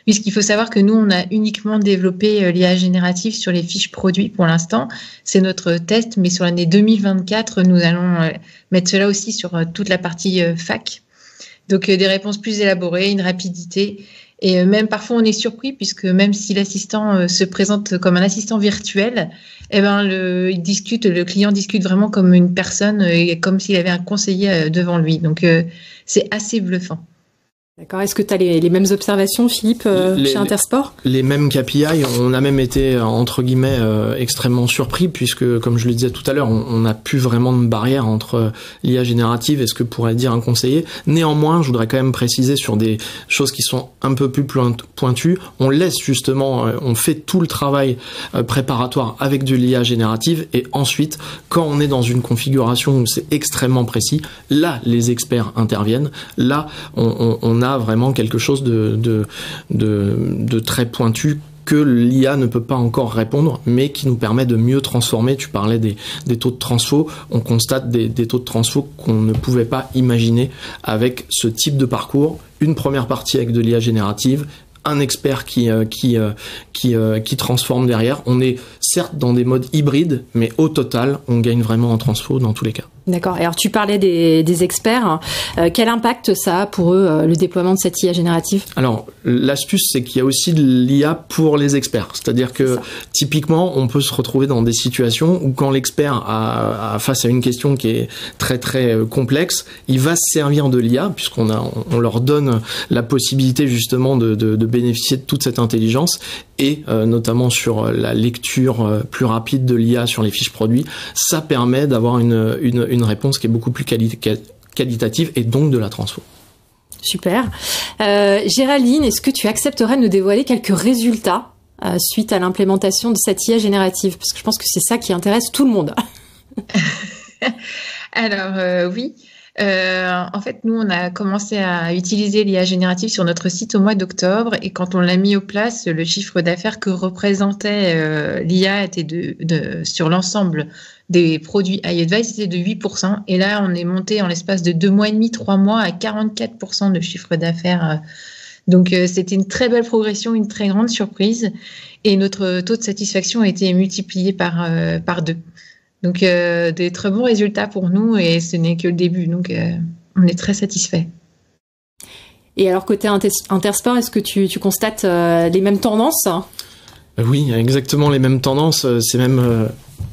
puisqu'il faut savoir que nous, on a uniquement développé l'I A générative sur les fiches produits pour l'instant. C'est notre test, mais sur l'année deux mille vingt-quatre, nous allons mettre cela aussi sur toute la partie fac. Donc, des réponses plus élaborées, une rapidité. Et même parfois, on est surpris, puisque même si l'assistant se présente comme un assistant virtuel, eh ben, le, il discute, le client discute vraiment comme une personne, et comme s'il avait un conseiller devant lui. Donc, c'est assez bluffant. D'accord. Est-ce que tu as les, les mêmes observations, Philippe, euh, les, chez Intersport? Les mêmes K P I. On a même été, entre guillemets, euh, extrêmement surpris, puisque, comme je le disais tout à l'heure, on n'a plus vraiment de barrière entre l'I A générative et ce que pourrait dire un conseiller. Néanmoins, je voudrais quand même préciser sur des choses qui sont un peu plus pointues. On laisse justement, euh, on fait tout le travail euh, préparatoire avec de l'I A générative, et ensuite, quand on est dans une configuration où c'est extrêmement précis, là, les experts interviennent. Là, on, on, on a vraiment quelque chose de, de, de, de très pointu que l'I A ne peut pas encore répondre, mais qui nous permet de mieux transformer. Tu parlais des, des taux de transfo, on constate des, des taux de transfo qu'on ne pouvait pas imaginer avec ce type de parcours. Une première partie avec de l'I A générative, un expert qui, euh, qui, euh, qui, euh, qui transforme derrière. On est certes dans des modes hybrides, mais au total, on gagne vraiment en transfo dans tous les cas. D'accord. Et alors, tu parlais des, des experts. Euh, quel impact ça a pour eux, euh, le déploiement de cette I A générative? Alors, l'astuce, c'est qu'il y a aussi de l'I A pour les experts. C'est-à-dire que, typiquement, on peut se retrouver dans des situations où quand l'expert a, a face à une question qui est très, très complexe, il va se servir de l'I A, puisqu'on a, on leur donne la possibilité, justement, de, de, de bénéficier de toute cette intelligence, et euh, notamment sur la lecture euh, plus rapide de l'I A sur les fiches produits. Ça permet d'avoir une, une, une réponse qui est beaucoup plus quali- qualitative et donc de la transfo. Super. Euh, Géraldine, est-ce que tu accepterais de nous dévoiler quelques résultats euh, suite à l'implémentation de cette I A générative? Parce que je pense que c'est ça qui intéresse tout le monde. Alors, euh, oui. Euh, en fait, nous, on a commencé à utiliser l'I A générative sur notre site au mois d'octobre, et quand on l'a mis en place, le chiffre d'affaires que représentait euh, l'I A était de, de, sur l'ensemble des produits iAdvice, c'était de huit pour cent. Et là, on est monté en l'espace de deux mois et demi, trois mois à quarante-quatre pour cent de chiffre d'affaires. Donc, euh, c'était une très belle progression, une très grande surprise. Et notre taux de satisfaction a été multiplié par, euh, par deux. Donc, euh, des très bons résultats pour nous, et ce n'est que le début. Donc, euh, on est très satisfaits. Et alors, côté inter- Intersport, est-ce que tu, tu constates euh, les mêmes tendances? Oui, exactement les mêmes tendances. C'est même... Euh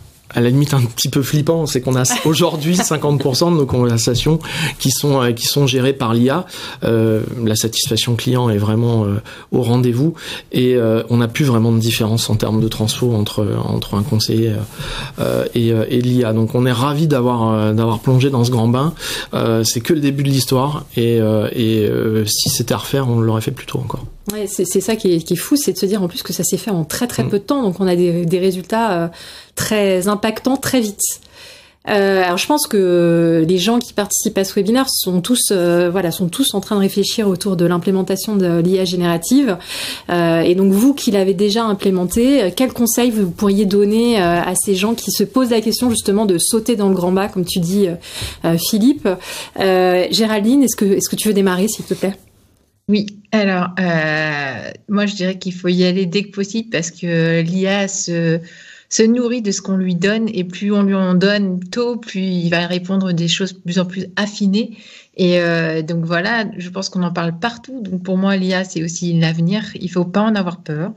à la limite un petit peu flippant, c'est qu'on a aujourd'hui cinquante pour cent de nos conversations qui sont euh, qui sont gérées par l'I A. Euh, la satisfaction client est vraiment euh, au rendez-vous, et euh, on n'a plus vraiment de différence en termes de transfo entre entre un conseiller euh, et, euh, et l'I A. Donc on est ravis d'avoir euh, d'avoir plongé dans ce grand bain. Euh, c'est que le début de l'histoire, et euh, et euh, si c'était à refaire, on l'aurait fait plus tôt encore. Ouais, c'est, c'est ça qui est, qui est fou, c'est de se dire en plus que ça s'est fait en très très peu de temps, donc on a des, des résultats euh, très impactants très vite. Euh, alors je pense que les gens qui participent à ce webinaire sont tous, euh, voilà, sont tous en train de réfléchir autour de l'implémentation de l'I A générative. Euh, et donc vous qui l'avez déjà implémenté, quels conseils vous pourriez donner euh, à ces gens qui se posent la question justement de sauter dans le grand bain, comme tu dis, euh, Philippe. Euh, Géraldine, est-ce que, est-ce que tu veux démarrer, s'il te plaît? Oui, alors euh, moi je dirais qu'il faut y aller dès que possible, parce que l'I A se, se nourrit de ce qu'on lui donne, et plus on lui en donne tôt, plus il va répondre des choses de plus en plus affinées. Et euh, donc voilà, je pense qu'on en parle partout. Donc pour moi, l'I A, c'est aussi l'avenir. Il faut pas en avoir peur.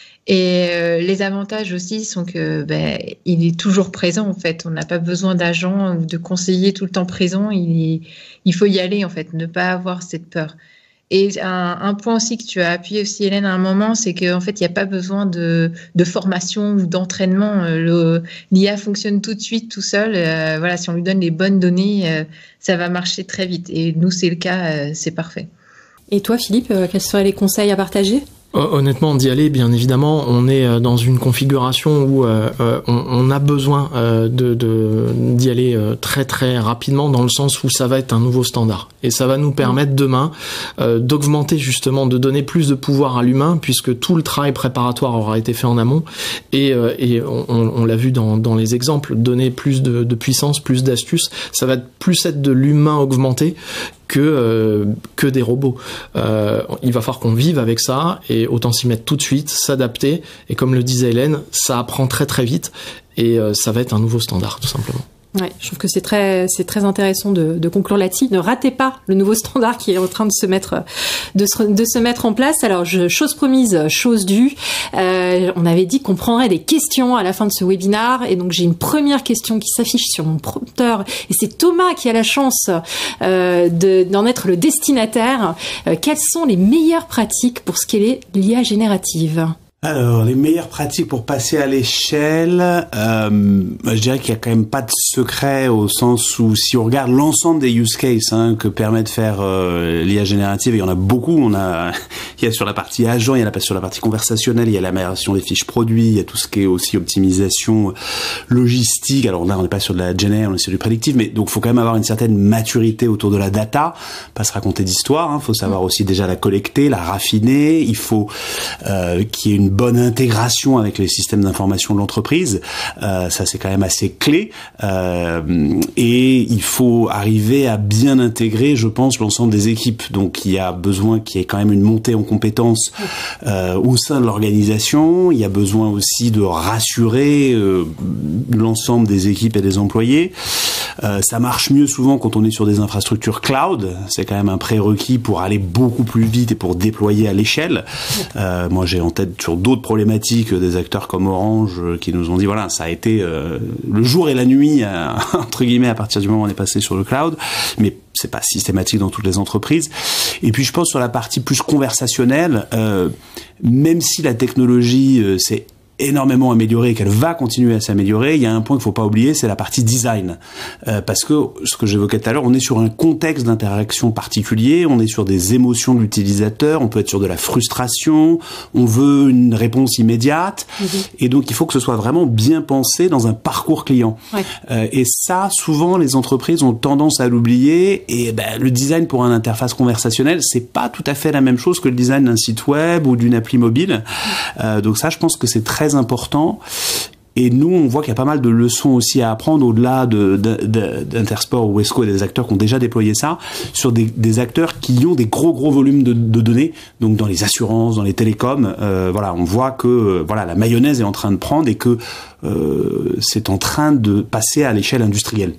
Et euh, les avantages aussi sont que ben, il est toujours présent en fait. On n'a pas besoin d'agents ou de conseillers tout le temps présents. Il, il faut y aller en fait, ne pas avoir cette peur. Et un, un point aussi que tu as appuyé aussi, Hélène, à un moment, c'est qu'en fait, il n'y a pas besoin de, de formation ou d'entraînement. Le, l'I A fonctionne tout de suite, tout seul. Euh, voilà, si on lui donne les bonnes données, euh, ça va marcher très vite. Et nous, c'est le cas, euh, c'est parfait. Et toi, Philippe, euh, quels seraient les conseils à partager ? Honnêtement, d'y aller, bien évidemment, on est dans une configuration où euh, on, on a besoin euh, de, de d'y aller euh, très très rapidement, dans le sens où ça va être un nouveau standard, et ça va nous permettre demain euh, d'augmenter, justement, de donner plus de pouvoir à l'humain, puisque tout le travail préparatoire aura été fait en amont, et, euh, et on, on l'a vu dans, dans les exemples, donner plus de, de puissance, plus d'astuces, ça va plus être de l'humain augmenté que euh, que des robots. Euh, il va falloir qu'on vive avec ça et autant s'y mettre tout de suite, s'adapter. Et comme le disait Hélène, ça apprend très très vite et euh, ça va être un nouveau standard tout simplement. Ouais, je trouve que c'est très, c'est très intéressant de, de conclure là-dessus. Ne ratez pas le nouveau standard qui est en train de se mettre, de se, de se mettre en place. Alors, je, chose promise, chose due. Euh, on avait dit qu'on prendrait des questions à la fin de ce webinaire, et donc j'ai une première question qui s'affiche sur mon prompteur, et c'est Thomas qui a la chance euh, de, d'en être le destinataire. Euh, quelles sont les meilleures pratiques pour scaler l'I A générative ? Alors, les meilleures pratiques pour passer à l'échelle, euh, je dirais qu'il y a quand même pas de secret au sens où si on regarde l'ensemble des use cases hein, que permet de faire euh, l'I A générative, et il y en a beaucoup, on a, il y a sur la partie agent, il y en a pas sur la partie conversationnelle, il y a l'amélioration des fiches produits, il y a tout ce qui est aussi optimisation logistique. Alors là, on n'est pas sur de la géné, on est sur du prédictif, mais donc faut quand même avoir une certaine maturité autour de la data, pas se raconter d'histoire. Hein, faut savoir aussi déjà la collecter, la raffiner. Il faut euh, qu'il y ait une bonne intégration avec les systèmes d'information de l'entreprise, euh, ça c'est quand même assez clé, euh, et il faut arriver à bien intégrer, je pense, l'ensemble des équipes. Donc il y a besoin qu'il y ait quand même une montée en compétences euh, au sein de l'organisation, il y a besoin aussi de rassurer euh, l'ensemble des équipes et des employés. Euh, ça marche mieux souvent quand on est sur des infrastructures cloud, c'est quand même un prérequis pour aller beaucoup plus vite et pour déployer à l'échelle. Euh, moi j'ai en tête sur d'autres problématiques des acteurs comme Orange qui nous ont dit voilà, ça a été euh, le jour et la nuit euh, entre guillemets à partir du moment où on est passé sur le cloud, mais c'est pas systématique dans toutes les entreprises. Et puis je pense sur la partie plus conversationnelle, euh, même si la technologie euh, c'est énormément améliorée et qu'elle va continuer à s'améliorer, il y a un point qu'il faut pas oublier, c'est la partie design. Euh, parce que, ce que j'évoquais tout à l'heure, on est sur un contexte d'interaction particulier, on est sur des émotions de l'utilisateur, on peut être sur de la frustration, on veut une réponse immédiate, mmh. et donc il faut que ce soit vraiment bien pensé dans un parcours client. Ouais. Euh, et ça, souvent, les entreprises ont tendance à l'oublier, et ben, le design pour une interface conversationnelle, c'est pas tout à fait la même chose que le design d'un site web ou d'une appli mobile. Mmh. Euh, donc ça, je pense que c'est très important. Et nous, on voit qu'il y a pas mal de leçons aussi à apprendre au-delà de, de, de, d'Intersport ou Wesco et des acteurs qui ont déjà déployé ça, sur des, des acteurs qui ont des gros gros volumes de, de données, donc dans les assurances, dans les télécoms. Euh, voilà, on voit que euh, voilà, la mayonnaise est en train de prendre et que euh, c'est en train de passer à l'échelle industrielle.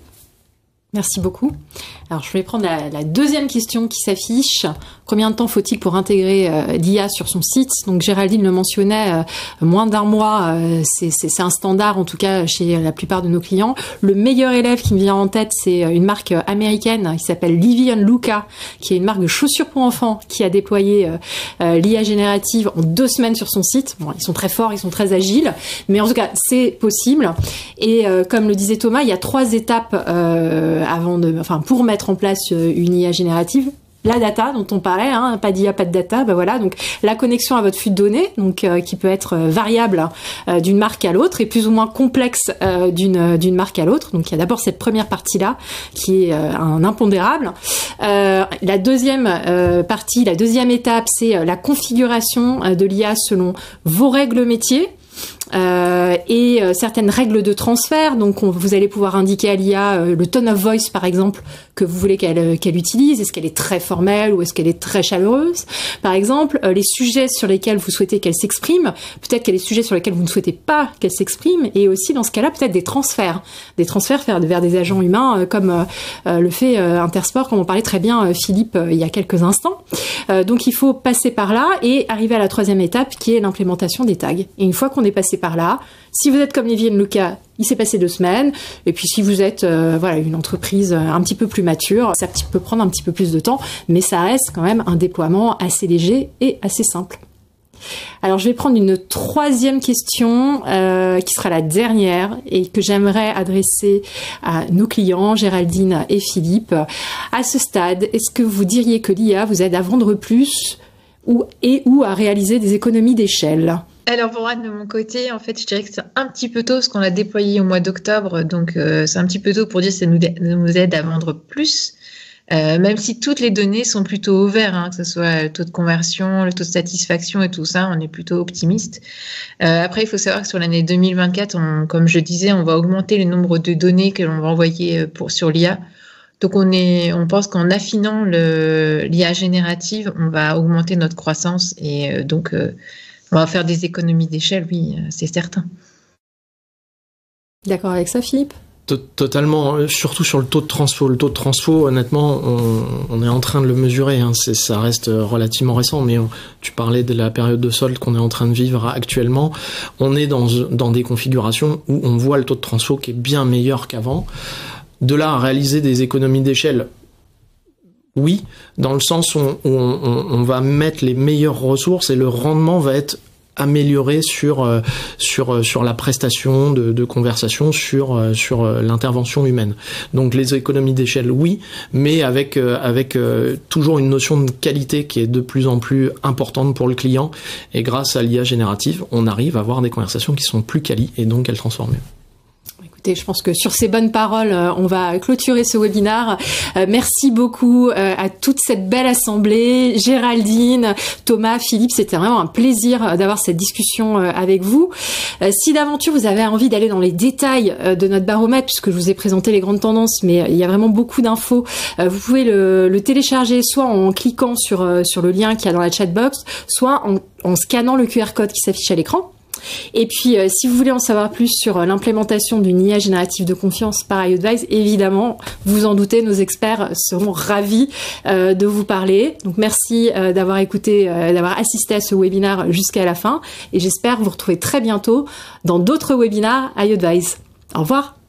Merci beaucoup. Alors, je vais prendre la, la deuxième question qui s'affiche. Combien de temps faut-il pour intégrer euh, l'I A sur son site ? Donc, Géraldine le mentionnait, euh, moins d'un mois, euh, c'est, c'est, c'est un standard, en tout cas, chez la plupart de nos clients. Le meilleur élève qui me vient en tête, c'est une marque américaine qui s'appelle Livy and Luca, qui est une marque de chaussures pour enfants, qui a déployé euh, euh, l'I A générative en deux semaines sur son site. Bon, ils sont très forts, ils sont très agiles, mais en tout cas, c'est possible. Et euh, comme le disait Thomas, il y a trois étapes euh, avant de, enfin, pour mettre en place une I A générative. La data dont on parlait, hein, pas d'I A, pas de data, ben voilà, donc la connexion à votre flux de données, donc euh, qui peut être variable euh, d'une marque à l'autre et plus ou moins complexe euh, d'une d'une marque à l'autre. Donc il y a d'abord cette première partie-là qui est euh, un impondérable. Euh, la deuxième euh, partie, la deuxième étape, c'est euh, la configuration euh, de l'I A selon vos règles métiers. Euh, et euh, certaines règles de transfert. Donc, on, vous allez pouvoir indiquer à l'I A euh, le tone of voice, par exemple, que vous voulez qu'elle, qu'elle utilise. Est-ce qu'elle est très formelle ou est-ce qu'elle est très chaleureuse, par exemple. Euh, les sujets sur lesquels vous souhaitez qu'elle s'exprime. Peut-être qu'il y a des sujets sur lesquels vous ne souhaitez pas qu'elle s'exprime. Et aussi, dans ce cas-là, peut-être des transferts. Des transferts vers, vers des agents humains, euh, comme euh, le fait euh, Intersport, comme on parlait très bien, euh, Philippe, euh, il y a quelques instants. Euh, donc, il faut passer par là et arriver à la troisième étape, qui est l'implémentation des tags. Et une fois qu'on est passé par là, si vous êtes comme Livy and Luca, il s'est passé deux semaines. Et puis si vous êtes euh, voilà, une entreprise un petit peu plus mature, ça peut prendre un petit peu plus de temps, mais ça reste quand même un déploiement assez léger et assez simple. Alors je vais prendre une troisième question euh, qui sera la dernière et que j'aimerais adresser à nos clients, Géraldine et Philippe. À ce stade, est-ce que vous diriez que l'I A vous aide à vendre plus ou, et ou à réaliser des économies d'échelle ? Alors pour Anne, de mon côté, en fait, je dirais que c'est un petit peu tôt, parce qu'on l'a déployé au mois d'octobre, donc euh, c'est un petit peu tôt pour dire que ça nous, nous aide à vendre plus, euh, même si toutes les données sont plutôt au vert, hein, que ce soit le taux de conversion, le taux de satisfaction et tout ça, on est plutôt optimiste. Euh, après, il faut savoir que sur l'année deux mille vingt-quatre, on, comme je disais, on va augmenter le nombre de données que l'on va envoyer pour, sur l'I A. Donc on est, on pense qu'en affinant le l'I A générative, on va augmenter notre croissance et euh, donc euh, on va faire des économies d'échelle, oui, euh, c'est certain. D'accord avec ça, Philippe ? Totalement, surtout sur le taux de transfo. Le taux de transfo, honnêtement, on, on est en train de le mesurer. Hein. C'est, ça reste relativement récent, mais on, tu parlais de la période de solde qu'on est en train de vivre actuellement. On est dans, dans des configurations où on voit le taux de transfo qui est bien meilleur qu'avant. De là à réaliser des économies d'échelle, oui, dans le sens où on, on, on va mettre les meilleures ressources et le rendement va être amélioré sur euh, sur euh, sur la prestation de, de conversation, sur euh, sur euh, l'intervention humaine. Donc les économies d'échelle, oui, mais avec euh, avec euh, toujours une notion de qualité qui est de plus en plus importante pour le client. Et grâce à l'I A générative, on arrive à avoir des conversations qui sont plus quali et donc elles transforment. Écoutez, je pense que sur ces bonnes paroles, on va clôturer ce webinaire. Euh, merci beaucoup euh, à toute cette belle assemblée. Géraldine, Thomas, Philippe, c'était vraiment un plaisir d'avoir cette discussion euh, avec vous. Euh, si d'aventure vous avez envie d'aller dans les détails euh, de notre baromètre, puisque je vous ai présenté les grandes tendances, mais euh, il y a vraiment beaucoup d'infos, euh, vous pouvez le, le télécharger soit en cliquant sur, euh, sur le lien qu'il y a dans la chatbox, soit en, en scannant le Q R code qui s'affiche à l'écran. Et puis, euh, si vous voulez en savoir plus sur euh, l'implémentation d'une I A générative de confiance par iAdvise, évidemment, vous en doutez, nos experts seront ravis euh, de vous parler. Donc, merci euh, d'avoir écouté, euh, d'avoir assisté à ce webinaire jusqu'à la fin. Et j'espère vous retrouver très bientôt dans d'autres webinaires iAdvise. Au revoir.